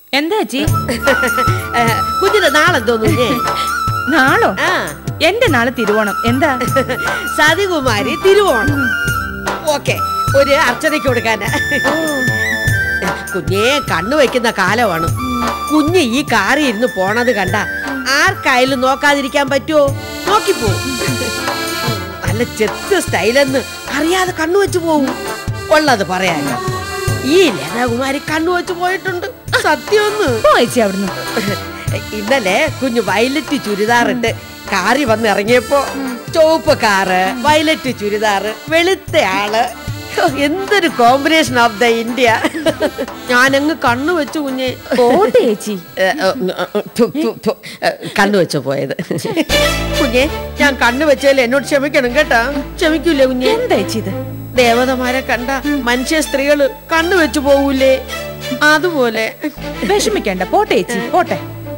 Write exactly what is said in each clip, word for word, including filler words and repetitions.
എന്താ ചേച്ചി? കുഞ്ഞിന്റെ നാളെന്തോന്നു? നാളോ? എന്റെ നാളെ തിരുവോണം. എന്താ? സതികുമാരി തിരുവോണം. ഓക്കെ, ഒരു അർച്ചനയ്ക്ക് കൊടുക്കാനാ. കുഞ്ഞെ കണ്ണു വെക്കുന്ന കാലമാണ്. കുഞ്ഞ് ഈ കാറിൽ ഇരുന്ന് പോണത് കണ്ട ആർക്കായാലും നോക്കാതിരിക്കാൻ പറ്റുമോ? നോക്കിപ്പോ. നല്ല ചെത്ത് സ്റ്റൈലെന്ന് അറിയാതെ കണ്ണു വെച്ച് പോവും. ഉള്ളത് പറയാനോ, ഈ ലതാകുമാരി കണ്ണു വെച്ച് പോയിട്ടുണ്ട്. സത്യമൊന്ന് പോയിച്ചി അവിടുന്ന്. ഇന്നലെ കുഞ്ഞു വയലറ്റ് ചുരിദാറിട്ട് കാറി വന്ന് ഇറങ്ങിയപ്പോ ചുവപ്പ് കാറ്, വയലറ്റ് ചുരിദാറ്, വെളുത്ത ആള്. എന്തൊരു കോമ്പിനേഷൻ ഓഫ് ദ ഇന്ത്യ. ഞാനങ്ങ് കണ്ണു വെച്ചു കുഞ്ഞെ. ചേച്ചി കണ്ണു വെച്ചു പോയത്. കുഞ്ഞെ, ഞാൻ കണ്ണു വെച്ചാൽ എന്നോട് ക്ഷമിക്കണം കേട്ടാ. ക്ഷമിക്കൂലേ കുഞ്ഞെ? എന്താ ചേച്ചി ഇത്? ദേവതമാരെ കണ്ട മനുഷ്യ സ്ത്രീകള് കണ്ണു വെച്ചു പോവൂലേ? അതുപോലെ. വിഷമിക്കണ്ട, പോട്ടെ ചേച്ചി, പോട്ടെ.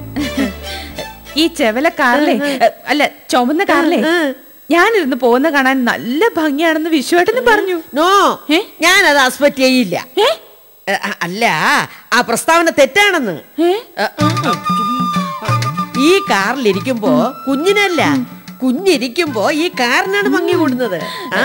ഈ ചെവല കാറിലെ, അല്ല ചുമന്ന കാറിലെ ഞാനിരുന്ന് പോകുന്ന കാണാൻ നല്ല ഭംഗിയാണെന്ന് വിശ്വേട്ടന് പറഞ്ഞു. നോ, ഞാനത് അസ്പെക്ട് ചെയ്യില്ല. അല്ല, ആ പ്രസ്താവന തെറ്റാണെന്ന്. ഈ കാറിലിരിക്കുമ്പോ കുഞ്ഞിനല്ല, കുഞ്ഞിരിക്കുമ്പോ ഈ കാറിനാണ് ഭംഗി കൂടുന്നത്. ആ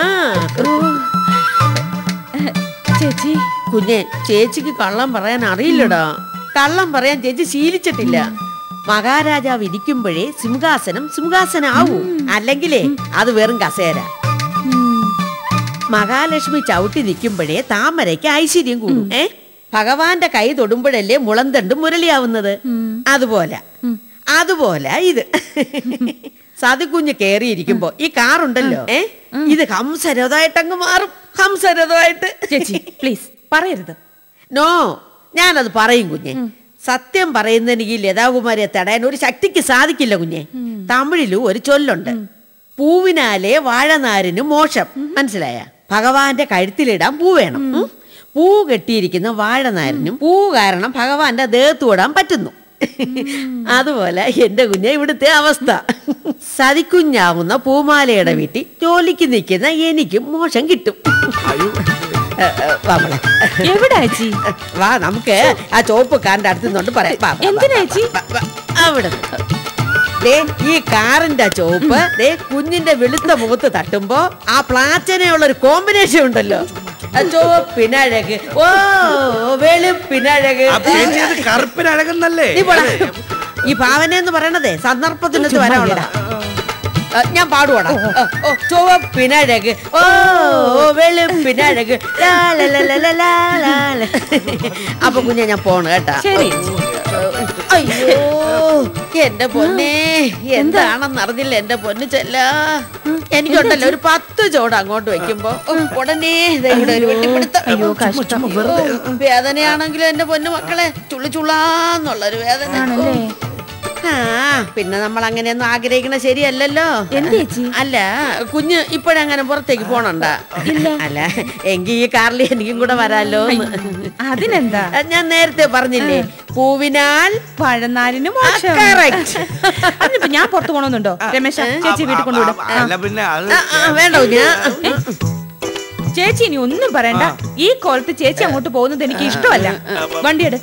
ചേച്ചി, കുഞ്ഞെ, ചേച്ചിക്ക് കള്ളം പറയാൻ അറിയില്ലടാ. കള്ളം പറയാൻ ചേച്ചി ശീലിച്ചിട്ടില്ല. മഹാരാജാവ് ഇരിക്കുമ്പോഴേ സിംഹാസനം സിംഹാസനാവൂ, അല്ലെങ്കിലേ അത് വെറും കസേര. മഹാലക്ഷ്മി ചവിട്ടി നിൽക്കുമ്പോഴേ താമരയ്ക്ക് ഐശ്വര്യം കൂടും. ഏ ഭഗവാന്റെ കൈ തൊടുമ്പോഴല്ലേ മുളന്തണ്ടും മുരളിയാവുന്നത്. അതുപോലെ അതുപോലെ ഇത് സതികുഞ്ഞ് കേറിയിരിക്കുമ്പോ ഈ കാറുണ്ടല്ലോ, ഏ ഇത് ഹംസരഥമായിട്ടങ്ങ് മാറും. ഹംസരഥമായിട്ട്. ചേച്ചി പ്ലീസ് പറയരുത്. നോ, ഞാനത് പറയും കുഞ്ഞെ. സത്യം പറയുന്നതിന് ഈ ലതാകുമാരിയെ തടയാൻ ഒരു ശക്തിക്ക് സാധിക്കില്ല കുഞ്ഞെ. തമിഴിലും ഒരു ചൊല്ലുണ്ട്, പൂവിനാലെ വാഴനാരിന് മോശം. മനസ്സിലായ? ഭഗവാന്റെ കഴുത്തിലിടാൻ പൂ വേണം. പൂ കെട്ടിയിരിക്കുന്ന വാഴനാരിനും പൂ കാരണം ഭഗവാന്റെ ദേഹത്ത് വിടാൻ പറ്റുന്നു. അതുപോലെ എന്റെ കുഞ്ഞെ ഇവിടുത്തെ അവസ്ഥ. സതിക്കുഞ്ഞാവുന്ന പൂമാലയുടെ വീട്ടിൽ ജോലിക്ക് നിൽക്കുന്ന എനിക്കും മോശം കിട്ടും. വാ, നമുക്ക് ആ ചോപ്പ് കാറിന്റെ അടുത്ത് നിന്നോണ്ട് പറയാം. അവിടെ ഈ കാറിന്റെ ചോപ്പ് കുഞ്ഞിന്റെ വെളുത്ത മുഖത്ത് തട്ടുമ്പോ ആ പ്ലാച്ചനയുള്ള ഒരു കോമ്പിനേഷൻ ഉണ്ടല്ലോ. ചോപ്പിനഴക്, ഓ വെളുപ്പിനഴക്, കറുപ്പിനഴകെന്നല്ലേ ഈ ഭാവന എന്ന് പറയണതേ സന്ദർഭത്തിനകത്ത് വരാനുള്ളതാ. ഞാൻ പാടുവാടാ. ചുവപ്പിനഴക്, ഓ വെളുപ്പിനഴക്. അപ്പൊ കുഞ്ഞെ ഞാൻ പോണു കേട്ടാ. അയ്യോ എന്റെ പൊന്നെ, എന്താണെന്ന് അറിഞ്ഞില്ല എന്റെ പൊന്ന് ചെല്ല. എനിക്കുണ്ടല്ലോ ഒരു പത്ത് ചോട് അങ്ങോട്ട് വെക്കുമ്പോ ഉടനെ ഒരു വെട്ടിപ്പിടുത്തം. വേദനയാണെങ്കിലും എന്റെ പൊന്നു മക്കളെ ചുള്ളു ചുള്ളാന്നുള്ളൊരു വേദന. ആ പിന്നെ നമ്മൾ അങ്ങനെയൊന്നും ആഗ്രഹിക്കണ ശരിയല്ലല്ലോ. അല്ല, കുഞ്ഞ് ഇപ്പോഴങ്ങനെ പുറത്തേക്ക് പോണണ്ട. അല്ല, എങ്കി ഈ കാറിൽ എനിക്കും കൂടെ വരാലോ. അതിനെന്താ, ഞാൻ നേരത്തെ പറഞ്ഞില്ലേ, പൂവിനാൽ പഴനാരിന് ഞാൻ പുറത്തു പോണമെന്നുണ്ടോ? രമേശ, ചേച്ചി വീട്ടിൽ കൊണ്ടുവിടും. വേണ്ട കുഞ്ഞ്, ചേച്ചി ഇനി ഒന്നും പറയണ്ട. ഈ കോലത്ത് ചേച്ചി അങ്ങോട്ട് പോകുന്നത് എനിക്ക് ഇഷ്ടമല്ല. വണ്ടിയെടു.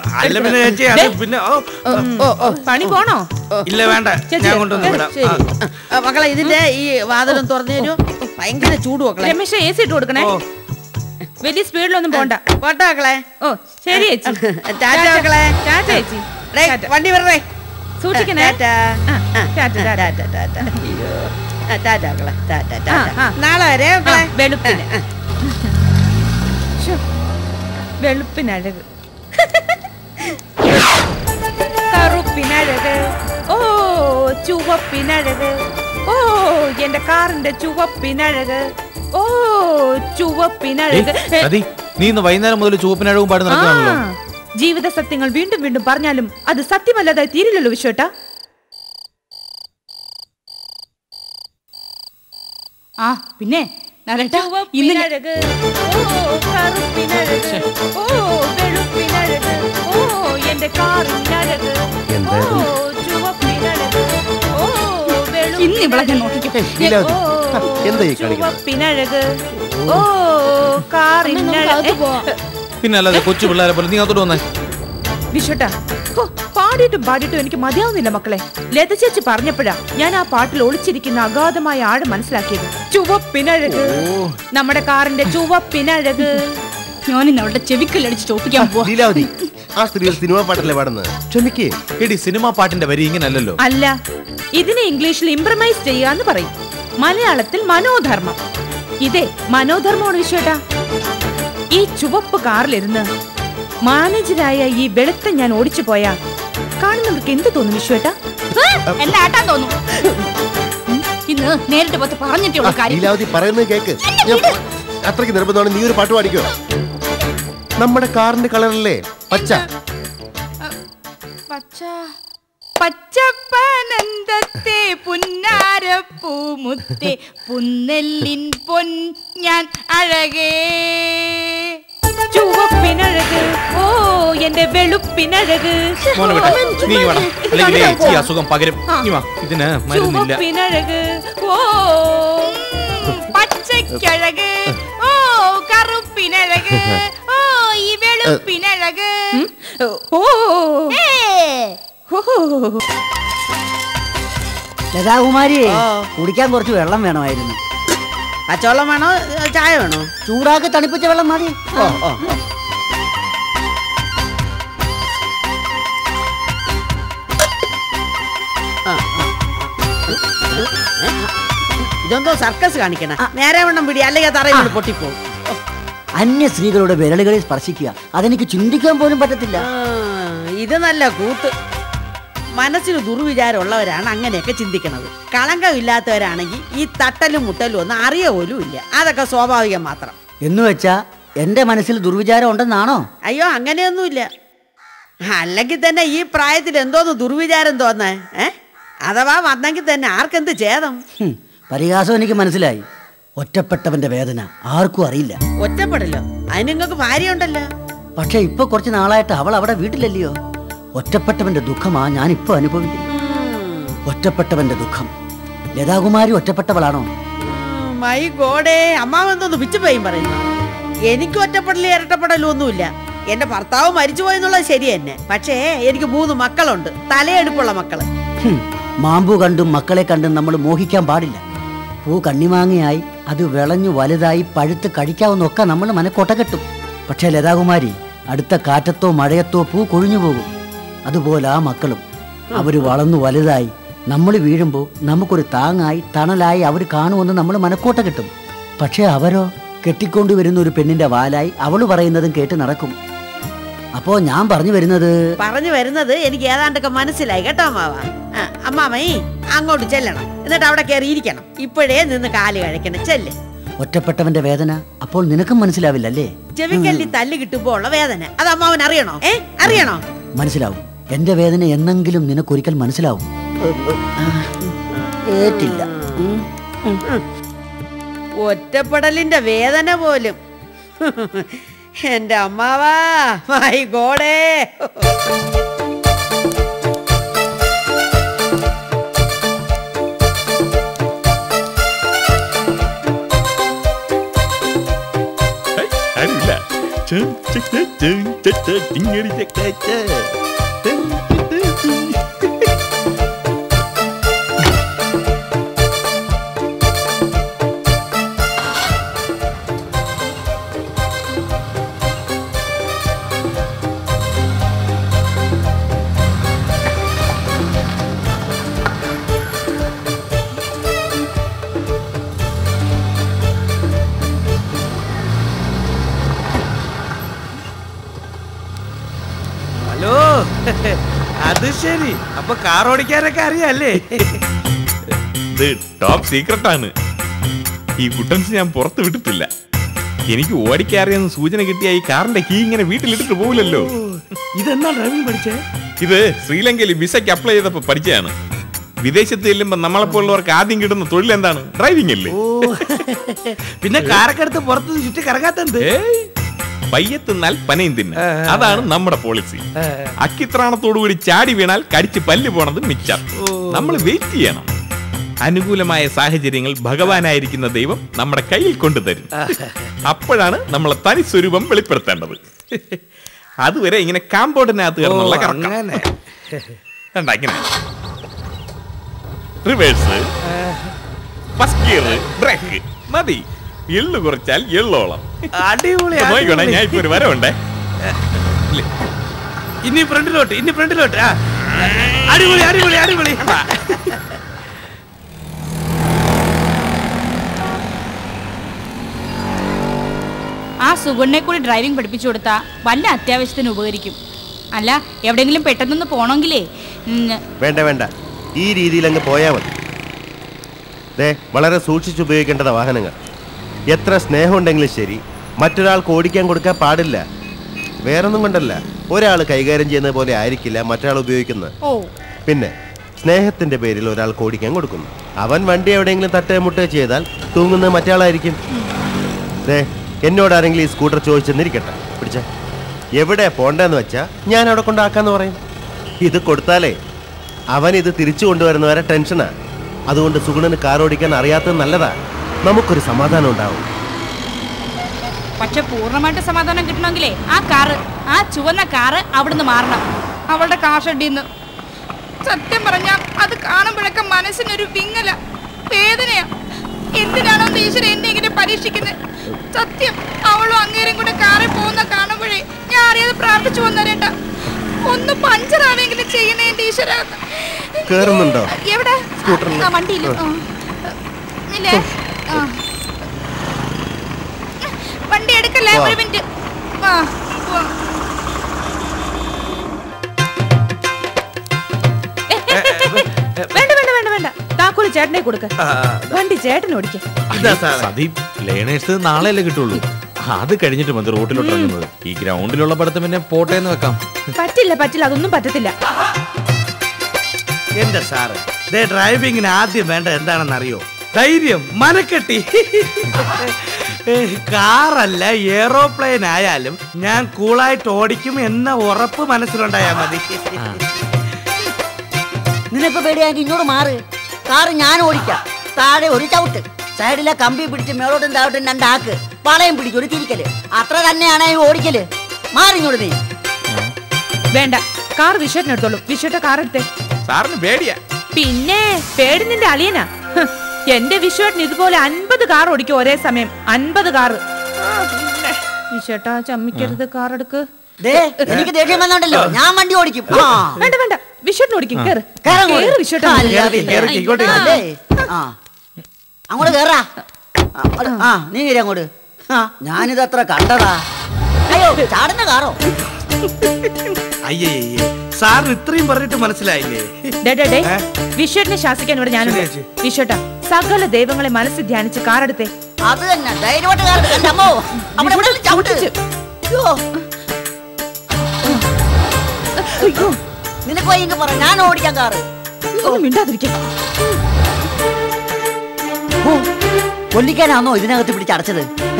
പണി പോണോ? ഇല്ല വേണ്ട, മക്കളെ ഇതിന്റെ ഈ വാതിലും തുറന്നു തരുമോ? ഭയങ്കര ചൂട് മക്കളെ. രമേശ എ സി ഇട്ട് കൊടുക്കണേ. വലിയ സ്പീഡിലൊന്നും പോണ്ട. പോട്ടെ മക്കളെ. ഓ ശരി ചേച്ചി. ടാറ്റ മക്കളെ. ടാറ്റ ചേച്ചി. വണ്ടി വരണേ, സൂക്ഷിക്കണേ. നാളെ വരെ മക്കളെ. വെളുപ്പിന് വെളുപ്പിനഴക്, കറുപ്പിനഴക്, ഓ ചുവപ്പിനഴക്, ഓ എന്റെ കാറിന്റെ ചുവപ്പിനഴക്, ഓ ചുവപ്പിനഴക്. നീ ഇന്ന് വൈകുന്നേരം മുതൽ ചുവപ്പിനഴകും പാടി നടക്കുകയാണല്ലോ. ജീവിത സത്യങ്ങൾ വീണ്ടും വീണ്ടും പറഞ്ഞാലും അത് സത്യമല്ലാതായി തീരില്ലല്ലോ വിശ്വട്ടാ. ആ പിന്നെ ചുവപ്പിനഴക്, ഓ കറുപ്പിനഴക്, ഓ വെളുപ്പിനഴക്, ഓ എന്റെ കാറിനഴക്, ഓ ചുവപ്പിനഴക്, ഓ ചുവപ്പിനഴക്, ഓ കാറിനഴക്. പിന്നെ അല്ലാതെ കൊച്ചു പിള്ളേരെ പോലെ നീ അതോട് വന്നേ. വിഷുട്ടാ, പാടിയിട്ടും പാടിയിട്ടും എനിക്ക് മതിയാവുന്നില്ല മക്കളെ. ലത ചേച്ചി പറഞ്ഞപ്പോഴാ ഞാൻ ആ പാട്ടിൽ ഒളിച്ചിരിക്കുന്ന അഗാധമായ ആഴം മനസ്സിലാക്കിയത്. ചുവപ്പിനഴക്, നമ്മുടെ കാറിന്റെ ചുവപ്പിനഴക്. ഞാൻ ഇന്ന് അവളുടെ ചെവിക്കല്ലടിച്ച് ചോപ്പിക്കാൻ പോവാ. ലീലാവതി, ആ സ്ത്രീകൾ സിനിമ പാട്ടല്ലേ പാടുന്നത്? ക്ഷമിക്കേ. എടി, സിനിമാ പാട്ടിന്റെ വരി ഇങ്ങനല്ലോ. അല്ല, ഇതിനെ ഇംഗ്ലീഷിൽ ഇംപ്രമൈസ് ചെയ്യാന്ന് പറയും, മലയാളത്തിൽ മനോധർമ്മം. ഇതേ മനോധർമ്മമാണ് വിശ്വേട്ടാ. ഈ ചുവപ്പ് കാറിലിരുന്ന് മാനേജരായ ഈ വെളുത്ത ഞാൻ ഓടിച്ചു പോയാ കാണുന്നവർക്ക് എന്ത് തോന്നും വിശ്വേട്ടാ? എന്നെ ആട്ടാൻ തോന്നും. ഇന്ന് നേരിട്ട് പത്ത് പറഞ്ഞിട്ടുള്ള കാര്യം. ലീലാവതി പറയുന്നത് കേക്ക്. അത്രയ്ക്ക് നിർബന്ധമാണ്. നീ ഒരു പാട്ട് പാടിക്കോ. നമ്മുടെ കാറിന്റെ കളറല്ലേ പച്ച? പച്ച പച്ചപ്പനന്തത്തെ പുന്നാരപ്പൂമുത്തെ പുന്നെല്ലിൻ പൊൻ ഞാൻ അഴകേ. ചുവപ്പിനഴക്, ഓ എന്റെ വെളുപ്പിനഴക്. ഈ അസുഖം പകരും. ഇതിന് മരുന്നില്ല. ചുവപ്പിനഴക്, ഓ പച്ചക്കഴക്, ഓ കറുപ്പിനഴക്, ഓ ഈ വെളുപ്പിനഴക്. ഓ ലതാകുമാരി, കുടിക്കാൻ കുറച്ച് വെള്ളം വേണമായിരുന്നു. പച്ചവെള്ളം വേണോ ചായ വേണോ? ചൂടാക്കി തണുപ്പിച്ച വെള്ളം മതി. ഓ ഓ ഇതെന്തോ സർക്കസ് കാണിക്കണ. നേരെ വണ്ണം പിടി, അല്ലെങ്കിൽ തറയിൽ പൊട്ടിപ്പോകും. അന്യ സ്ത്രീകളുടെ വിരലുകളിൽ സ്പർശിക്കുക, അതെനിക്ക് ചിന്തിക്കാൻ പോലും പറ്റത്തില്ല. ഇത് നല്ല കൂത്ത്. മനസ്സിന് ദുർവിചാരമുള്ളവരാണ് അങ്ങനെയൊക്കെ ചിന്തിക്കണത്. കളങ്കമില്ലാത്തവരാണെങ്കിൽ ഈ തട്ടലും മുട്ടലും ഒന്നും അറിയ പോലും ഇല്ല. അതൊക്കെ സ്വാഭാവികം മാത്രം. എന്ന് വെച്ചാ എന്റെ മനസ്സിൽ ദുർവിചാരം ഉണ്ടെന്നാണോ? അയ്യോ, അങ്ങനെയൊന്നുമില്ല. അല്ലെങ്കിൽ തന്നെ ഈ പ്രായത്തിൽ എന്തോന്ന് ദുർവിചാരം തോന്നേ? ഏ അഥവാ വന്നെങ്കിൽ തന്നെ ആർക്കെന്ത് ഛേദം? പരിഹാസം എനിക്ക് മനസ്സിലായി. ഒറ്റപ്പെട്ടവന്റെ വേദന ആർക്കും അറിയില്ല. ഒറ്റപ്പെടല്ലോ? അതിന് നിങ്ങൾക്ക് ഭാര്യ ഉണ്ടല്ലോ. പക്ഷെ ഇപ്പൊ കുറച്ച് നാളായിട്ട് അവൾ അവിടെ വീട്ടിലല്ലയോ. ഒറ്റപ്പെട്ടവന്റെ ദുഃഖമാ ഞാൻ ഇപ്പൊ അനുഭവിക്കുന്നത്. ഒറ്റപ്പെട്ടവന്റെ ദുഃഖം. ലതാകുമാരി ഒറ്റപ്പെട്ടവളാണോ? മൈ ഗോഡേ, അമ്മാവെന്തോന്ന് പിച്ചുപോയും പറയുന്നു. എനിക്ക് ഒറ്റപ്പെടലും ഇരട്ടപ്പെടലും ഒന്നുമില്ല. എന്റെ ഭർത്താവ് മരിച്ചുപോയെന്നുള്ളത് ശരി തന്നെ. പക്ഷേ എനിക്ക് മൂന്ന് മക്കളുണ്ട്, തലയെടുപ്പുള്ള മക്കള്. മാമ്പു കണ്ടും മക്കളെ കണ്ടും നമ്മൾ മോഹിക്കാൻ പാടില്ല. പൂ കണ്ണിമാങ്ങയായി അത് വിളഞ്ഞു വലുതായി പഴുത്ത് കഴിക്കാവുന്നൊക്കെ നമ്മൾ മനക്കോട്ട കെട്ടും. പക്ഷേ ലതാകുമാരി, അടുത്ത കാറ്റത്തോ മഴയത്തോ പൂ കൊഴിഞ്ഞു പോകും. അതുപോലെ ആ മക്കളും അവര് വളർന്നു വലുതായി നമ്മൾ വീഴുമ്പോൾ നമുക്കൊരു താങ്ങായി തണലായി അവർ കാണുമെന്ന് നമ്മൾ മനക്കോട്ട കിട്ടും. പക്ഷെ അവരോ കെട്ടിക്കൊണ്ടുവരുന്ന ഒരു പെണ്ണിന്റെ വാലായി അവള് പറയുന്നതും കേട്ട് നടക്കും. അപ്പോ ഞാൻ പറഞ്ഞു വരുന്നത് പറഞ്ഞു വരുന്നത് എനിക്ക് ഏതാണ്ടൊക്കെ മനസ്സിലായി കേട്ടോ അമ്മാവ. അമ്മാമേ അങ്ങോട്ട് ചെല്ലണം, എന്നിട്ട് അവിടെ കയറി ഇരിക്കണം. ഇപ്പോഴേ നിന്ന് കാല് കഴിക്കണം. ചെല്ല്. ഒറ്റപ്പെട്ടവന്റെ വേദന അപ്പോൾ നിനക്കും മനസ്സിലാവില്ലല്ലേ? ചെവിക്കല്ലി തല്ല് കിട്ടുമ്പോ ഉള്ള വേദന അത് അമ്മാവൻ അറിയണോ? ഏ അറിയണോ? മനസ്സിലാവും. എന്റെ വേദന എന്നെങ്കിലും നിനക്കൊരിക്കൽ മനസ്സിലാവും. ഏറ്റില്ല. ഒറ്റപ്പെടലിന്റെ വേദന പോലും. എന്റെ അമ്മാവാ, മൈ ഗോഡേ. അത് ശരി. അപ്പൊ കാർ ഓടിക്കാനൊക്കെ അറിയാല്ലേ? ഇത് ടോപ്പ് സീക്രട്ട് ആണ്. ഈ കുട്ടൻസ് ഞാൻ പുറത്ത് വിട്ടിട്ടില്ല. എനിക്ക് ഓടിക്കാറിയെന്ന് സൂചന കിട്ടിയ ഈ കാറിന്റെ കീ ഇങ്ങനെ വീട്ടിലിട്ടിട്ട് പോകില്ലല്ലോ. ഇതെന്നാ ഡ്രൈവിംഗ് പഠിച്ചേ? ഇത് ശ്രീലങ്കയിൽ വിസയ്ക്ക് അപ്ലൈ ചെയ്തപ്പോ പഠിച്ചതാണ്. വിദേശത്ത് ചെല്ലുമ്പോ നമ്മളെപ്പോലുള്ളവർക്ക് ആദ്യം കിട്ടുന്ന തൊഴിൽ എന്താണ്? ഡ്രൈവിംഗ് അല്ലേ? പിന്നെ കാറൊക്കെ എടുത്ത് പുറത്ത് ചുറ്റി കറങ്ങാത്തത്? പയ്യത്തിന്നാൽ പനയും തിന്ന, അതാണ് നമ്മുടെ പോളിസി. അക്കിത്രാണത്തോടുകൂടി ചാടി വീണാൽ കടിച്ച് പല്ല് പോണത് മിച്ചം. നമ്മൾ വെയിറ്റ് ചെയ്യണം. അനുകൂലമായ സാഹചര്യങ്ങൾ ഭഗവാനായിരിക്കുന്ന ദൈവം നമ്മുടെ കയ്യിൽ കൊണ്ടുതരും. അപ്പോഴാണ് നമ്മളെ തനി സ്വരൂപം വെളിപ്പെടുത്തേണ്ടത്. അതുവരെ ഇങ്ങനെ കാമ്പൗണ്ടിനകത്ത് കിടന്നുള്ള കറക്കം. അങ്ങനെ കണ്ട ഇങ്ങനെ റിവേഴ്സ്, ഫസ്റ്റ് ഗിയർ, ബ്രേക്ക് മതി. എള്ളു കുറച്ചാൽ എള്ളോളം. അടിപൊളി നോക്കിക്കോണേ, ഞാൻ ഇപ്പൊ ഒരു വരവുണ്ടേ. ഇനി ഫ്രണ്ടിലോട്ട്, ഇനി ഫ്രണ്ടിലോട്ട്. ആ അടിപൊളി അടിപൊളി അടിപൊളി. ആ സുഗുണ്ണെ കൂടി ഡ്രൈവിംഗ് പഠിപ്പിച്ചു കൊടുത്താൽ വല്ല അത്യാവശ്യത്തിന് ഉപകരിക്കും. അല്ല എവിടെയെങ്കിലും പെട്ടെന്നൊന്ന് പോണമെങ്കിലേ. വേണ്ട വേണ്ട, ഈ രീതിയിൽ അങ്ങ് പോയാൽ മതി. ദേ, വളരെ സൂക്ഷിച്ച് ഉപയോഗിക്കേണ്ടതാ വാഹനങ്ങൾ. എത്ര സ്നേഹമുണ്ടെങ്കിലും ശരി, മറ്റൊരാൾക്ക് ഓടിക്കാൻ കൊടുക്കാൻ പാടില്ല. വേറൊന്നും കൊണ്ടല്ല, ഒരാൾ കൈകാര്യം ചെയ്യുന്ന പോലെ ആയിരിക്കില്ല മറ്റൊരാൾ ഉപയോഗിക്കുന്നത്. പിന്നെ സ്നേഹത്തിന്റെ പേരിൽ ഒരാൾക്ക് ഓടിക്കാൻ കൊടുക്കുന്നു. അവൻ വണ്ടി എവിടെയെങ്കിലും തട്ടേ മുട്ടേ ചെയ്താൽ തൂങ്ങുന്നത് മറ്റയാളായിരിക്കും. ദേ, എന്നോട് ആരെങ്കിലും ഈ സ്കൂട്ടർ ചോദിച്ചെന്നിരിക്കട്ടെ, പിടിച്ച എവിടെ പോണ്ടെന്ന് വെച്ചാ ഞാൻ അവിടെ കൊണ്ടാക്കാന്ന് പറയും. ഇത് കൊടുത്താലേ അവൻ ഇത് തിരിച്ചു കൊണ്ടുവരുന്നവരെ ടെൻഷനാ. അതുകൊണ്ട് സുഗുണന് കാർ ഓടിക്കാൻ അറിയാത്തത് നല്ലതാ. നമുക്കൊരു സമാധാനം ഉണ്ടാവും. പക്ഷെ പൂർണ്ണമായിട്ട് സമാധാനം കിട്ടണമെങ്കിലേ ആ കാറ്, ആ ചുവന്ന കാറ് അവിടുന്ന് മാറണം, അവളുടെ കാർ ഷെഡിൽ നിന്ന്. സത്യം പറഞ്ഞാൽ അത് കാണുമ്പോഴൊക്കെ മനസ്സിനൊരു വിങ്ങല വേദനയാ. എന്തിനാണോ ഈശ്വരൻ എന്നെ ഇങ്ങനെ പരീക്ഷിക്കുന്നത്? സത്യം, അവളും അങ്ങേരും കൂടെ കാറിൽ പോകുന്ന കാണുമ്പോഴേ ഞാൻ അറിയാതെ പ്രാർത്ഥിച്ചു വന്നേരേണ്ട, ഒന്ന് പഞ്ചറാണെങ്കിലും ചെയ്യണേ എന്റെ ഈശ്വര. കേറുന്നുണ്ടോ എവിടെ? സ്കൂട്ടറിൽ? ആ വണ്ടിയിൽ. ഇല്ലേ, വണ്ടി എടുക്കല്ലേ, ഒരു മിനിറ്റ്. വേണ്ട വേണ്ട വേണ്ട വേണ്ട, താക്കോല് ചേട്ടനെ കൊടുക്ക, വണ്ടി ചേട്ടൻ ഓടിക്ക. സതി, ലേണേഴ്സ് നാളെയല്ലേ കിട്ടുള്ളൂ. അത് കഴിഞ്ഞിട്ട് മതി റോട്ടിലോട്ട് ഇറങ്ങുന്നത്. ഈ ഗ്രൗണ്ടിലുള്ള പഠിത്തം പിന്നെ പോട്ടേന്ന് വെക്കാം. പറ്റില്ല പറ്റില്ല, അതൊന്നും പറ്റത്തില്ല. എന്റെ സാറ്, ദേ ഡ്രൈവിങ്ങിന് ആദ്യം വേണ്ട എന്താണെന്ന് അറിയോ? ധൈര്യം, മനക്കെട്ടി. കാറല്ല എയറോപ്ലെയിൻ ആയാലും ഞാൻ കൂളായിട്ട് ഓടിക്കും എന്ന ഉറപ്പ് മനസ്സിലുണ്ടായാ മതി. നിനക്ക് പേടിയാക്കി ഇങ്ങോട്ട് മാറ്. കാറ് ഞാൻ ഓടിക്കാം. താഴെ ഒരു ചവിട്ട്, സൈഡിലെ കമ്പി പിടിച്ച് മേളോട്ടും താഴോട്ടും രണ്ടാക്ക്, വളയം പിടിക്കും ഒരു തിരിക്കല്. അത്ര തന്നെയാണ് ഓടിക്കല്. മാറിങ്ങോട്ട് നീ. വേണ്ട, കാർ വിശ്വട്ടിനെടുത്തോളൂ. വിശ്വട്ട കാർ എടുത്തേ. സാറിന് പേടിയാ? പിന്നെ പേടി നിന്റെ അളിയനാ. എന്റെ വിശ്വട്ടിന് ഇതുപോലെ അൻപത് കാർ ഓടിക്കും ഒരേ സമയം. അൻപത് കാറ്. വിശ്വട്ടാ ചമ്മിക്കരുത്, കാർ എടുക്ക്. എനിക്ക് ദേഷ്യം വന്നോണ്ടല്ലോ ഞാൻ വണ്ടി ഓടിക്കും. വേണ്ട വേണ്ട, വിശ്വട്ടിന് ഓടിക്കും. കേറ് വിശ്വട്ട. അങ്ങോട്ട് കേറാ. ആ നീ കയറി അങ്ങോട്ട്. ഞാനിത് അത്ര കണ്ടതാ. അയ്യോ, ചാടുന്ന കാറോ? അയ്യേ, സാറിന് ഇത്രയും പറഞ്ഞിട്ട് മനസ്സിലായില്ലേ? വിശ്വട്ടിനെ ശാസിക്കാൻ ഇവിടെ ഞാനുണ്ട്. വിശ്വട്ട, സകല ദൈവങ്ങളെ മനസ്സിൽ ധ്യാനിച്ച് കാറെടുത്തേ. അത് തന്നെ ധൈര്യമായിട്ട് കാറെടുത്ത്. അമ്മോ, അവിടെ ഇവിടെ ചവിട്ടിച്ച്. നിനക്ക് വൈകി പറ, ഞാൻ ഓടിക്കാൻ കാറ്. മിണ്ടാതിരിക്കാം. കൊല്ലിക്കാനാണോ ഇതിനകത്ത് പിടിച്ചടച്ചത്?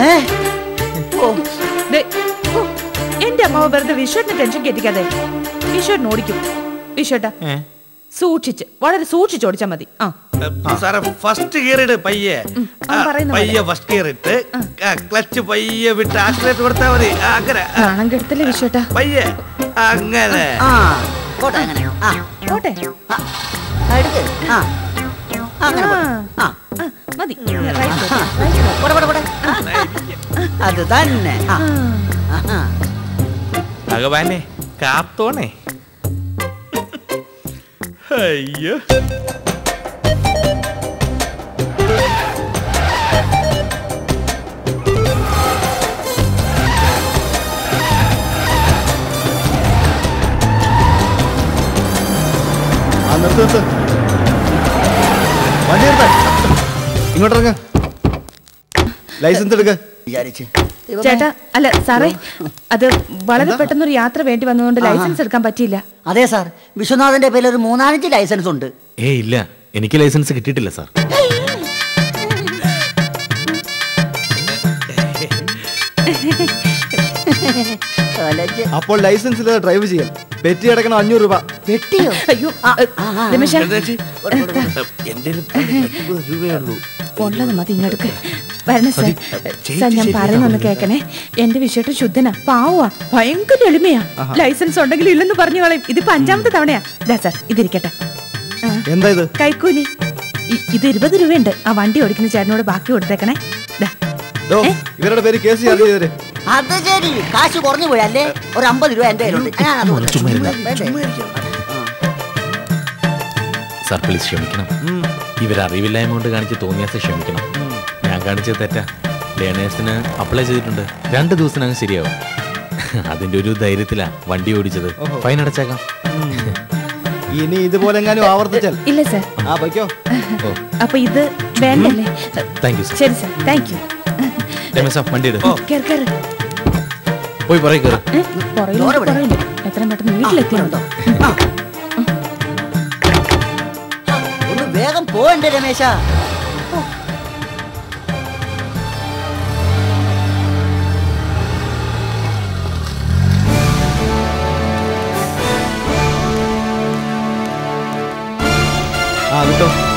എന്റെ അമ്മാവ് വെറുതെ വിശ്വട്ടിന് ടെൻഷൻ കെട്ടിക്കാതെ. വിശ്വട്ടിന് ഓടിക്കും. വിശ്വട്ട സൂക്ഷിച്ച്, വളരെ സൂക്ഷിച്ച് ഓടിച്ചാ മതി. സാറേ, ഫസ്റ്റ് ഗിയർ ഇട് പയ്യെ. പയ്യെ ഫസ്റ്റ് ഗിയർ ഇട്ട് ക്ലച്ച് പയ്യെ വിട്ട് ആക്സിലേറ്റർ കൊടുത്താ മതി. അങ്ങനെ കാണാൻ കെടുത്തല്ലേ വിശ്വട്ട? പയ്യെ അങ്ങനെ. പോട്ടെ. മതി. അത് തന്നെ. ഭഗവാനെ കാത്തോണേ. അയ്യോ, ഇങ്ങോട്ടിറങ്ങ. ലൈസൻസ് എടുക്ക. ചേട്ടാ, അല്ല സാറേ, അത് വളരെ പെട്ടെന്നൊരു യാത്ര വേണ്ടി വന്നതുകൊണ്ട് ലൈസൻസ് എടുക്കാൻ പറ്റിയില്ല. അതെ സാർ, വിശ്വനാഥന്റെ പേരിൽ ഒരു മൂന്നാലഞ്ച് ലൈസൻസ് ഉണ്ട്. ഏ ഇല്ല, എനിക്ക് ലൈസൻസ് കിട്ടിയിട്ടില്ല സാർ. അപ്പോൾ ലൈസൻസ് ഇല്ലാതെ ഡ്രൈവ് ചെയ്യാം. പെറ്റി അടക്കണം അഞ്ഞൂറ് രൂപ. പെട്ടിയോ? അയ്യോ രമേശ, എന്റെ രൂപയുള്ളൂ. ഉള്ളത് മതി ഇങ്ങോട്ട്. വരണ സാർ സാർ ഞാൻ പറയുന്നൊന്ന് കേക്കണേ. എന്റെ വിഷയട്ട് ശുദ്ധനാ, പാവാ, ഭയങ്കര എളിമയാ. ലൈസൻസ് ഉണ്ടെങ്കിലും ഇല്ലെന്ന് പറഞ്ഞു കളയും. ഇതിപ്പോ അഞ്ചാമത്തെ തവണയാ. ദാ സാർ ഇതിരിക്കട്ടെ. എന്താ ഇത്? കൈക്കൂലി. ഇത് ഇരുപത് രൂപയുണ്ട്. ആ വണ്ടി ഓടിക്കുന്ന ചേട്ടനോട് ബാക്കി കൊടുത്തേക്കണേ. ഇവരുടെ പേര് കേസ് ചെയ്തേ. അത് ശരി, കാശ് കുറഞ്ഞു പോയല്ലേ? ഒരു അമ്പത് രൂപ എന്റെ സാർ പ്ലീസ് ക്ഷമിക്കണം. ഇവരറിവില്ലായ്മ കൊണ്ട് കാണിച്ച് തോന്നിയാൽ ക്ഷമിക്കണം. ഞാൻ കാണിച്ചത് തെറ്റാ. ലേണേഴ്സിന് അപ്ലൈ ചെയ്തിട്ടുണ്ട്. രണ്ട് ദിവസത്തിനകം ശരിയാവും. അതിന്റെ ഒരു ധൈര്യത്തിലാ വണ്ടി ഓടിച്ചത്. ഫൈൻ അടച്ചേക്കാം. ഇനി ഇതുപോലെ എങ്ങാനും ആവർത്തിച്ചാൽ ഇല്ല സാർ. ആ പോയിക്കോ. അപ്പൊ ഇത് വേണ്ടല്ലേ? Thank you sir. ശരി സാർ, താങ്ക് യു. രമേശ വണ്ടി എടുക്കും. പോയി പറയ കയറി. എത്രയും പെട്ടെന്ന് വീട്ടിലെത്തിയുണ്ടോ? ഒന്ന് വേഗം പോവണ്ടേ രമേശ? ആ വിട്ടോ.